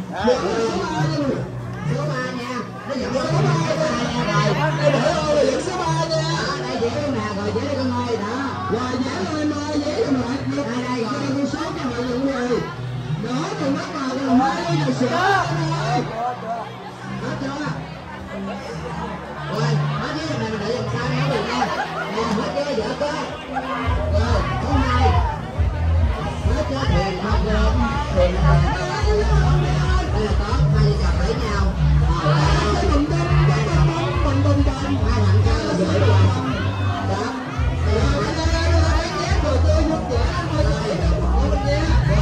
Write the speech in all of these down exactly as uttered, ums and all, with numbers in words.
Số ba nha. Nó dẫn số ba nha. Rồi. Đây để ơi là số ba nha. Đây chị có nè rồi chị con ơi đó. Rồi dễ ơi ơi dễ rồi. Đây đây rồi con số cho mọi người rồi. Đó con bắt vào con hai rồi sữa. Đó chưa? Rồi, hết với này mình để dòng sao nó được nha. Nè, hết chưa, dở chưa. Rồi, số hai. Hết chưa, thuyền không được. Thuyền không được. Đây là có, hai vợ chồng lấy nhau. Rồi, bùng bùng, bùng bùng bùng, hai thằng cha là dễ rồi. Đó. Rồi, đây, đây, đây, đây, rồi chưa, giúp dễ, rồi, rồi, rồi, nha.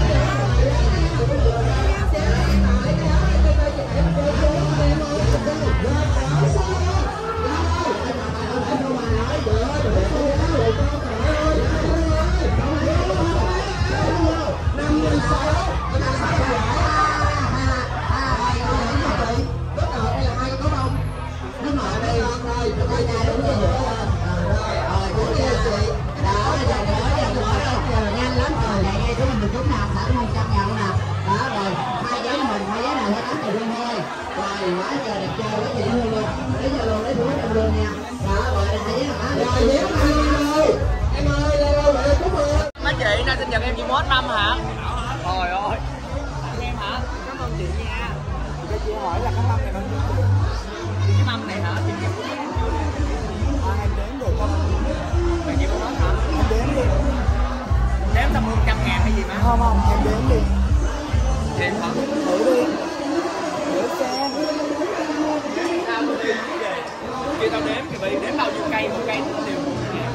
Chị nay sinh nhật em chỉ mốt năm hả? Trời ơi. Em hả? Cảm ơn chị nha. Cho chị hỏi là cái mâm này bao nhiêu? Cái mâm này hả? Chị chịu có đếm chưa nè? À, em đếm được không? Mày chịu có nói hả? Em đếm đi. Đếm tầm một trăm ngàn hay gì mà? Không không, em đếm đi. Đếm hả? Thử đi. Thử xem. Sao tôi đi về? Khi tao đếm thì bị đếm bao nhiêu cây, một cây nó đều một ngàn.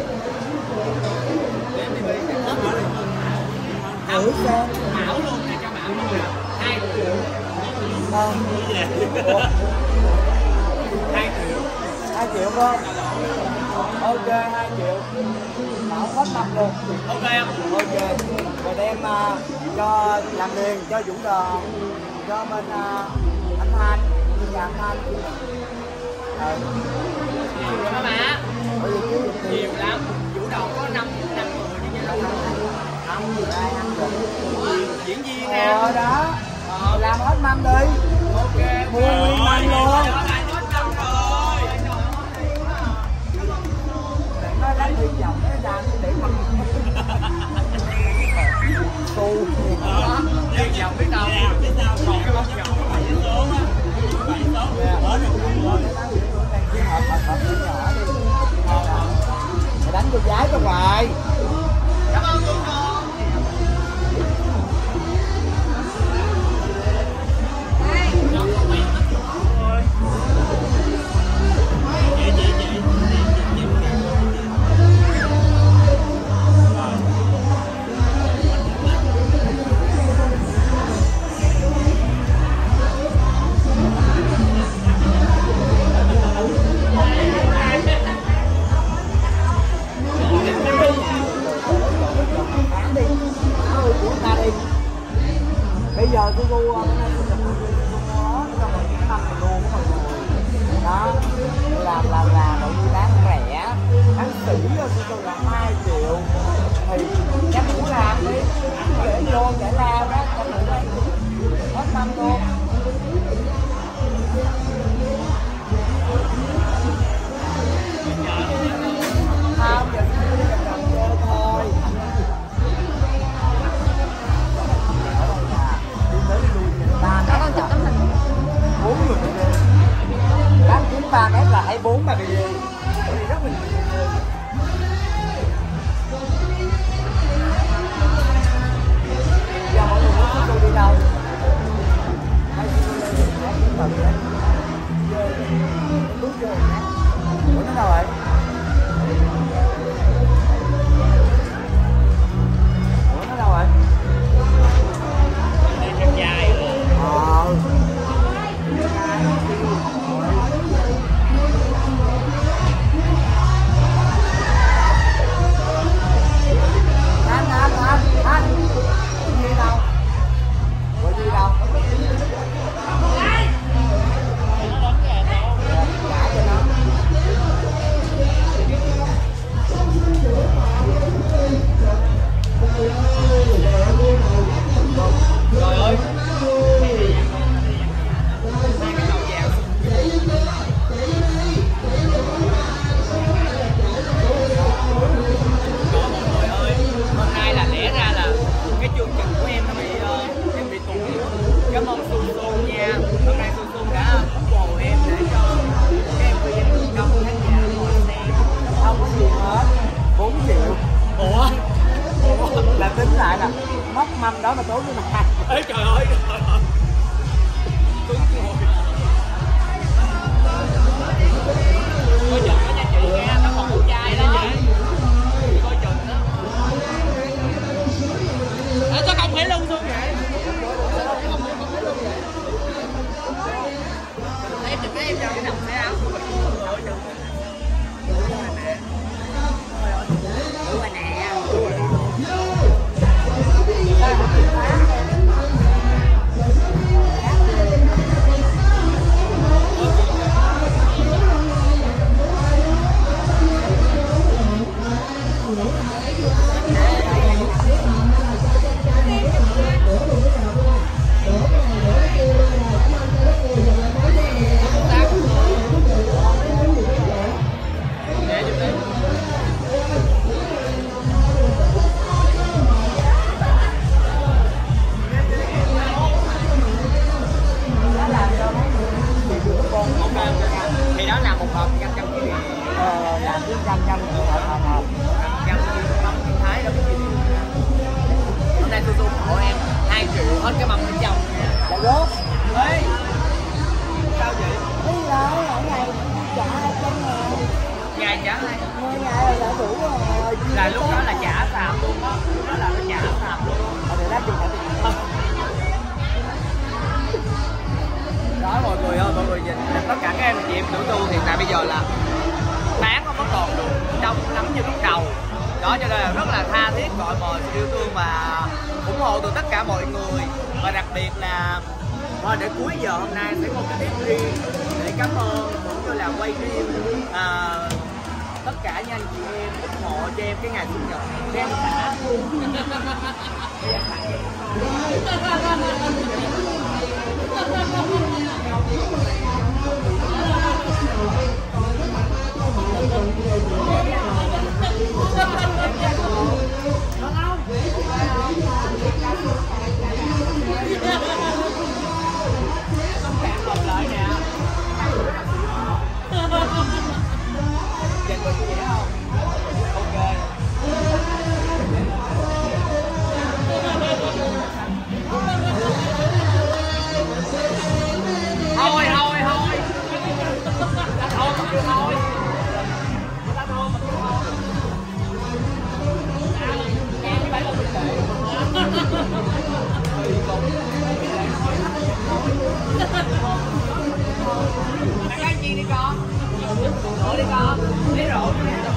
Đếm đi bị. Thử xem. Mão luôn nè, cho Mão luôn nè. Hai triệu. Không. Hai triệu. Hai triệu không? Ok, hai triệu. Mão hết năm luôn. Ok không? Ok. Rồi đem uh, cho làm liền cho Dũng Đò, cho bên uh, anh Thanh, nhà anh Thanh. Ừ. Nhiều lắm á má. Nhiều lắm. Vũ Đò có năm năm người đi nha. Năm gì đây, năm người. Diễn viên nè. Ờ đó. Ờ. Làm hết năm đi. Ok. Mua nguyên năm luôn. Để nó đánh đi vòng cái đàn để không. Tu. Đi vòng biết đâu. Còn cái bóng vòng. Bảy số. Bớt rồi. Hợp hợp hợp nhỏ đi. Mày đánh cho gái cho hoài. Cảm ơn cô con. Bây giờ tôi mua cái này tôi mua nó cho mình cái năm này luôn mọi người. Đó, làm làm làm mọi người bán rẻ, bán sỉ rồi tôi tôi làm hai triệu thì chắc muốn làm đi, để vô để lao đó, cho mình đây hết năm luôn. Không, giờ tôi đi làm vô thôi. Đó con chụp tấm hình bốn người đi bán chín ba mét là hai bốn mà đi đi rất là nhiều. Giờ mọi người muốn chúng tôi đi đâu? Hãy subscribe cho kênh Ghiền Mì Gõ để không bỏ lỡ những video hấp dẫn. biệt là thôi để cuối giờ hôm nay sẽ có cái clip riêng để cảm ơn cũng như là quay riêng à, tất cả những anh chị em ủng hộ cho em cái ngày sinh nhật em đã lại nè. Dành có gì đó không? Ok. Thôi thôi thôi. Thôi không được thôi. Ta thôi mà thôi. Em với bạn là bình tĩnh. Ăn gì đi con? Rượu đi con. Lấy rượu đi.